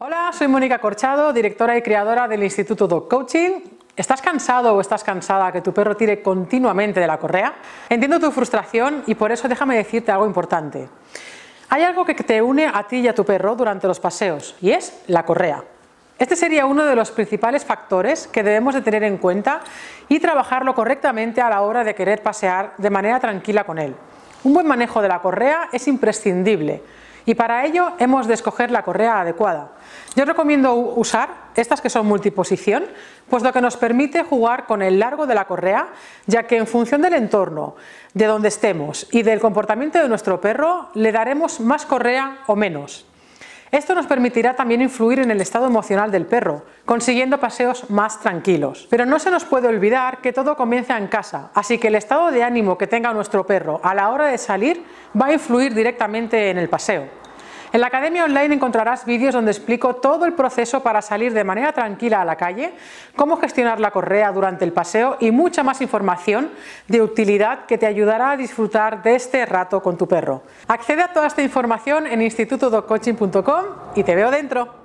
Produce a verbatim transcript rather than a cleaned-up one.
Hola, soy Mónica Corchado, directora y creadora del Instituto Dog Coaching. ¿Estás cansado o estás cansada que tu perro tire continuamente de la correa? Entiendo tu frustración y por eso déjame decirte algo importante. Hay algo que te une a ti y a tu perro durante los paseos y es la correa. Este sería uno de los principales factores que debemos de tener en cuenta y trabajarlo correctamente a la hora de querer pasear de manera tranquila con él. Un buen manejo de la correa es imprescindible y para ello hemos de escoger la correa adecuada. Yo recomiendo usar estas que son multiposición, pues lo que nos permite jugar con el largo de la correa, ya que en función del entorno, de donde estemos y del comportamiento de nuestro perro, le daremos más correa o menos. Esto nos permitirá también influir en el estado emocional del perro, consiguiendo paseos más tranquilos. Pero no se nos puede olvidar que todo comienza en casa, así que el estado de ánimo que tenga nuestro perro a la hora de salir va a influir directamente en el paseo. En la academia online encontrarás vídeos donde explico todo el proceso para salir de manera tranquila a la calle, cómo gestionar la correa durante el paseo y mucha más información de utilidad que te ayudará a disfrutar de este rato con tu perro. Accede a toda esta información en instituto dog coaching punto com y te veo dentro.